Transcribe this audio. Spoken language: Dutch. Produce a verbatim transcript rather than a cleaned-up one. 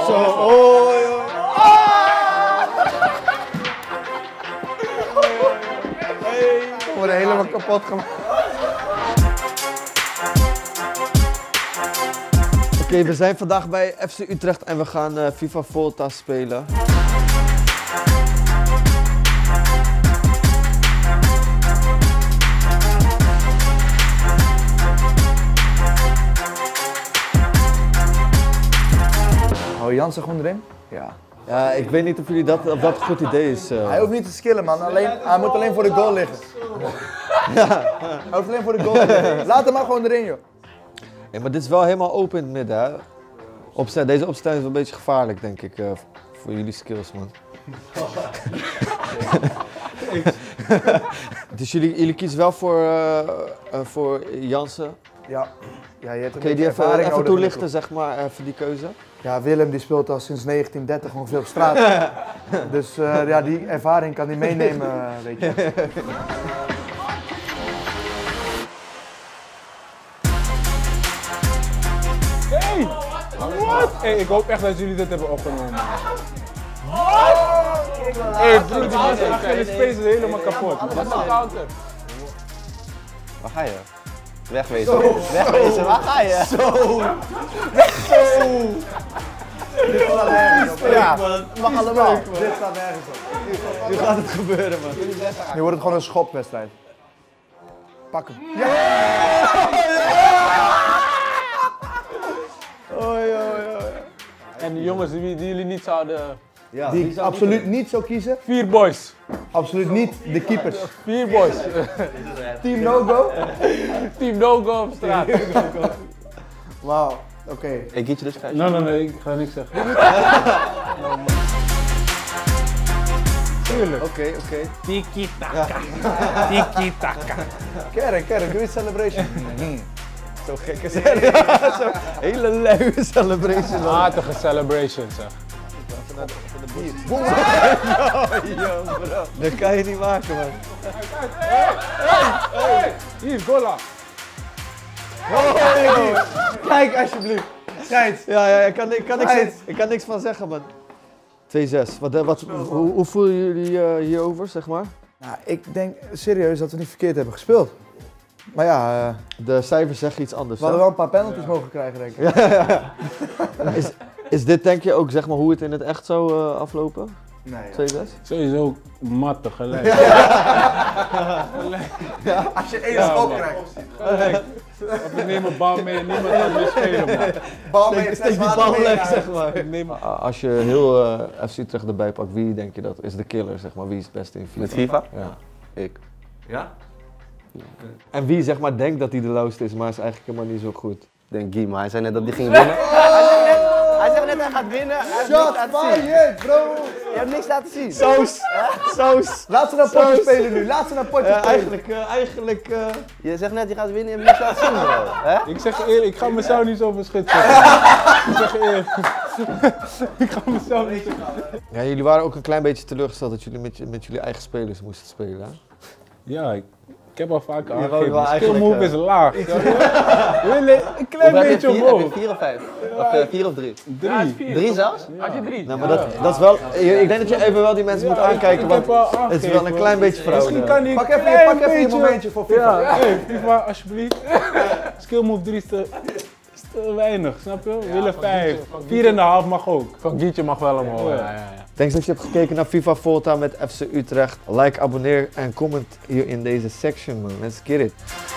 Zo, oh, joh. We worden helemaal kapot gemaakt. Oké, okay, we zijn vandaag bij F C Utrecht en we gaan uh, FIFA Volta spelen. Hou Jansen gewoon erin? Ja. Ja, ik weet niet of, jullie dat, of dat een goed idee is. Uh... Hij hoeft niet te skillen, man. Alleen, hij moet alleen voor de goal liggen. Ja. Hij hoeft alleen voor de goal liggen. Laat hem maar gewoon erin, joh. Ja, maar dit is wel helemaal open in het midden, hè. Opstel, deze opstelling is wel een beetje gevaarlijk, denk ik, uh, voor jullie skills, man. Dus jullie, jullie kiezen wel voor, uh, uh, voor Jansen? Ja. Ja, je hebt een Kun je die even, ervaring even nodig toelichten, zeg maar, even die keuze? Ja, Willem die speelt al sinds negentien dertig ongeveer op straat. Dus uh, ja, die ervaring kan hij meenemen, uh, weet je. Hey! Wat? Hey, ik hoop echt dat jullie dit hebben opgenomen. Wat? Hey, broer, die mensen achter de space is helemaal kapot. Wat is de counter? Waar ga je? Wegwezen. Wegwezen, waar ga je? Zo! Zo! Dit staat nergens op. Ja, mag allemaal. Dit staat nergens op. Nu gaat het gebeuren, man. Nu wordt het gewoon een schopwedstrijd. Pak hem. Ja! Oei, oei, oei. En de jongens die, die jullie niet zouden... Ja, Die ik absoluut niet zou kiezen. Vier boys. Absoluut niet de keepers. Vier boys. Team no-go. Team no-go op straat. Wauw, oké. Okay. Ik giet je dus vijf. Nee, nee, nee, ik ga niks zeggen. Tuurlijk. Oké, oké. Okay. Tiki-taka. Tiki-taka. Keren, Keren, doe je celebration. Zo gek is het. Zo'n hele luie celebration. Matige celebration, zeg. Yo, yo, bro. Dat kan je niet maken, man. Hey, hey, hey. Hier, gola. Oh, kijk alsjeblieft. Scheids. Ja, ja, ik kan, ik, kan niks, ik kan niks van zeggen, man. twee zes. Wat, wat, hoe, hoe voelen jullie uh, hierover, zeg maar? Nou, ik denk serieus dat we niet verkeerd hebben gespeeld. Maar ja, uh, de cijfers zeggen iets anders. We hadden wel een paar penalties ja. mogen krijgen, denk ik. Ja, ja, ja. Is, is dit denk je ook zeg maar, hoe het in het echt zou uh, aflopen? Nee. twee zes? Sowieso matte gelijk. Ja. Ja. Als je één ja, schop krijgt. Gelijk. Of ik neem een bal mee en niemand kan meer spelen, man. Bal mee, steek die bal weg, zeg maar. Ik neem... Als je heel uh, F C Utrecht erbij pakt, wie denk je dat is de killer, zeg maar? Wie is het beste in FIFA? Met FIFA? Ja. Ik. Ja? Okay. En wie zeg maar denkt dat hij de lauwste is, maar is eigenlijk helemaal niet zo goed? Ik denk Guy, maar hij zei net dat hij ging winnen. Hij zegt net hij gaat winnen, hij heeft Shot niks laten zien. fired, bro! Je hebt niks laten zien. Saus! Saus! Laat ze naar potje spelen nu, laat ze naar potje uh, spelen. Eigenlijk, uh, eigenlijk... Uh... Je zegt net je gaat winnen, je hebt niks laten zien, bro. Hè? Ik zeg je eerlijk, ik ga mezelf niet zo verschieten. Ik zeg je eerlijk. Ik ga mezelf niet zo... Ja, jullie waren ook een klein beetje teleurgesteld dat jullie met, met jullie eigen spelers moesten spelen, hè? Ja, ik, ik heb al vaak aangegeven, de skill move uh... is laag. Ja. Een klein beetje omhoog. Heb je vier of vijf? Of uh, vier of drie? Drie. Ja, vier. Drie zelfs? Ja. Had je drie? Nou, maar dat, dat is wel, ik denk dat je even wel die mensen ja, moet aankijken, want het is wel een klein beetje fraude. Misschien kan die pak even, je, pak even je momentje voor FIFA. Ja, hey, FIFA alsjeblieft. Skill move drie is te, is te weinig, snap je? We willen ja, vijf. Vier en een half mag ook. Van Gietje mag wel omhoog. Ja, ja, ja. Thanks dat je hebt gekeken naar FIFA Volta met F C Utrecht. Like, abonneer en comment hier in deze section, man. Let's get it.